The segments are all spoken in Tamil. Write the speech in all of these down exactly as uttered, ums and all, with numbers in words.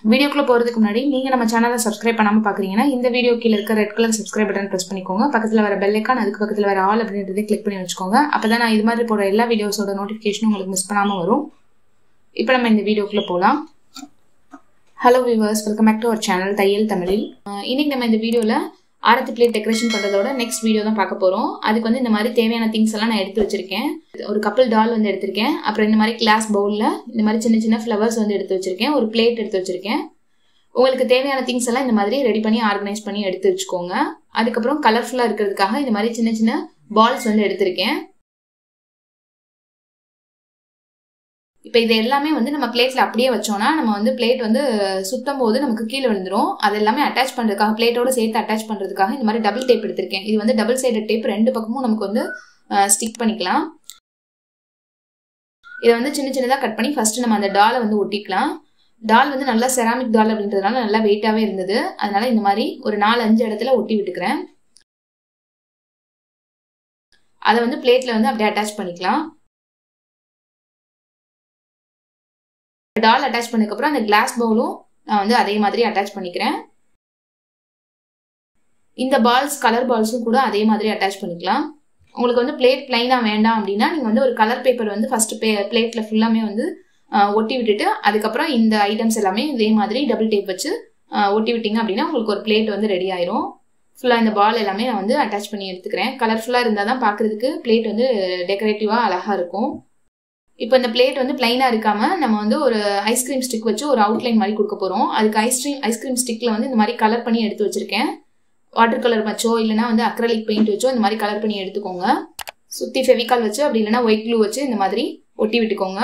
வீடியோக்குள்ள போறதுக்கு முன்னாடி நீங்க நம்ம சேனலை சப்ஸ்கிரைப் பண்ணாம பாக்குறீங்கன்னா இந்த வீடியோ கீழ இருக்க red colour subscribe button press பண்ணிக்கோங்க. பக்கத்துல வர பெல் ஐகான் அதுக்கு பக்கத்துல வர ஆல் அப்படின்றதை கிளிக் பண்ணி வச்சுக்கோங்க. அப்பதான் நான் இது மாதிரி போற எல்லா வீடியோஸோட நோட்டிபிகேஷனும் உங்களுக்கு மிஸ் பண்ணாம வரும். இப்போ நம்ம இந்த வீடியோக்குள்ள போலாம். Hello viewers, welcome back to our channel தையல் தமிழில். இன்னைக்கு நம்ம இந்த வீடியோல ஆரத்தி பிளேட் டெக்கரேஷன் பண்றதோட நெக்ஸ்ட் வீடியோ தான் பார்க்க போறோம். அதுக்கு வந்து இந்த மாதிரி தேவையான திங்ஸ் எல்லாம் நான் எடுத்து வச்சிருக்கேன். ஒரு கப்பல் டால் வந்து எடுத்திருக்கேன். அப்புறம் இந்த மாதிரி கிளாஸ் பவுல்ல இந்த மாதிரி சின்ன சின்ன ஃப்ளவர்ஸ் வந்து எடுத்து வச்சிருக்கேன். ஒரு பிளேட் எடுத்து வச்சிருக்கேன். உங்களுக்கு தேவையான திங்ஸ் எல்லாம் இந்த மாதிரி ரெடி பண்ணி ஆர்கனைஸ் பண்ணி எடுத்து வச்சுக்கோங்க. அதுக்கப்புறம் கலர்ஃபுல்லா இருக்கிறதுக்காக இந்த மாதிரி சின்ன சின்ன பால்ஸ் வந்து எடுத்திருக்கேன். இப்போ இது எல்லாமே வந்து நம்ம பிளேட்ல அப்படியே வச்சோம்னா நம்ம வந்து பிளேட் வந்து சுத்தம் போது நமக்கு கீழே விழுந்துரும். அது எல்லாமே அட்டாச் பண்றதுக்காக பிளேட்டோட சேர்த்து அட்டாச் பண்றதுக்காக இந்த மாதிரி டபுள் டேப் எடுத்திருக்கேன். இது வந்து டபுள் சைடட் டேப், ரெண்டு பக்கமும் நமக்கு வந்து ஸ்டிக் பண்ணிக்கலாம். இதை வந்து சின்ன சின்னதா கட் பண்ணி ஃபர்ஸ்ட் நம்ம அந்த டாலை வந்து ஒட்டிக்கலாம். டால் வந்து நல்லா செராமிக் டால் அப்படின்றதுனால நல்லா வெயிட்டாவே இருந்தது. அதனால இந்த மாதிரி ஒரு நாலு அஞ்சு இடத்துல ஒட்டி விட்டுக்கிறேன். அதை வந்து பிளேட்ல வந்து அப்படியே அட்டாச் பண்ணிக்கலாம். டால் அட்டாச் பண்ணதுக்கு அப்புறம் அந்த கிளாஸ் பவுலும் நான் வந்து அதே மாதிரி அட்டாச் பண்ணிக்கிறேன். இந்த பால்ஸ் கலர் பால்ஸும் கூட அதே மாதிரி அட்டாச் பண்ணிக்கலாம். உங்களுக்கு வந்து பிளேட் பிளைனா வேண்டாம் அப்படின்னா நீங்க வந்து ஒரு கலர் பேப்பர் வந்து ஃபர்ஸ்ட் பிளேட்ல ஃபுல்லாமே வந்து ஒட்டி விட்டுட்டு அதுக்கப்புறம் இந்த ஐட்டம்ஸ் எல்லாமே இதே மாதிரி டபுள் டேப் வச்சு ஒட்டி விட்டீங்க அப்படின்னா உங்களுக்கு ஒரு பிளேட் வந்து ரெடி ஆயிரும். ஃபுல்லா இந்த பால் எல்லாமே நான் வந்து அட்டாச் பண்ணி எடுத்துக்கிறேன். கலர்ஃபுல்லா இருந்தால் தான் பாக்குறதுக்கு பிளேட் வந்து டெக்கரேட்டிவா அழகா இருக்கும். இப்போ இந்த பிளேட் வந்து பிளைனா இருக்காம நம்ம வந்து ஒரு ஐஸ்கிரீம் ஸ்டிக் வச்சு ஒரு அவுட்லைன் மாதிரி கொடுக்க போறோம். அதுக்கு ஐஸ்கிரீம் ஐஸ்கிரீம் ஸ்டிக்ல வந்து இந்த மாதிரி கலர் பண்ணி எடுத்து வச்சிருக்கேன். வாட்டர் கலர் வச்சோ இல்லைன்னா வந்து அக்ரலிக் பெயிண்ட் வச்சோ இந்த மாதிரி கலர் பண்ணி எடுத்துக்கோங்க. சுத்தி ஃபெவிகால் வச்சு அப்படி இல்லைன்னா ஒயிட் க்ளூ வச்சு இந்த மாதிரி ஒட்டி விட்டுக்கோங்க.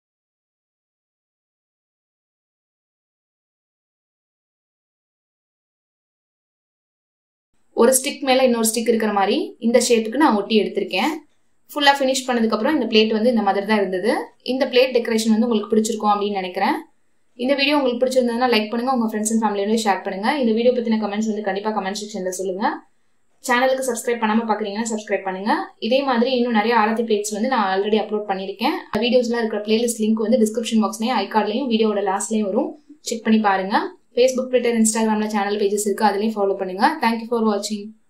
ஒரு ஸ்டிக் மேல இன்னொரு ஸ்டிக் இருக்கிற மாதிரி இந்த ஷேப்புக்கு நான் ஒட்டி எடுத்திருக்கேன். ஃபுல்லா ஃபினிஷ் பண்ணதுக்கு அப்புறம் இந்த பிளேட் வந்து இந்த மாதிரி தான் இருந்தது. இந்த பிளேட் டெக்கரேஷன் வந்து உங்களுக்கு பிடிச்சிருக்கும் அப்படின்னு நினைக்கிறேன். இந்த வீடியோ உங்களுக்கு பிடிச்சிருந்ததுன்னா லைக் பண்ணுங்க, உங்க ஃப்ரெண்ட்ஸ் அண்ட் ஃபேமிலியோட ஷேர் பண்ணுங்க. இந்த வீடியோ பத்தின கமெண்ட்ஸ் வந்து கண்டிப்பா கமெண்ட் செக்ஷன்ல சொல்லுங்க. சேனலுக்கு சப்ஸ்கிரைப் பண்ணாம பாக்குறீங்கன்னா சப்ஸ்கிரைப் பண்ணுங்க. இதே மாதிரி இன்னும் நிறைய ஆரத்தி பிளேட்ஸ் வந்து நான் ஆல்ரெடி அப்லோட் பண்ணிருக்கேன். வீடியோஸ்லாம் இருக்கிற பிளேலிஸ்ட் லிங்க் வந்து டிஸ்கிரிப்ஷன் பாக்ஸ்லயும் ஐ கார்ட்லயும் வீடியோட லாஸ்ட்லயும் வரும். செக் பண்ணி பாருங்க. Facebook, Twitter, Instagramல சேனல் பேஜஸ் இருக்கு, அதுலயும் ஃபாலோ பண்ணுங்க. Thank you for watching.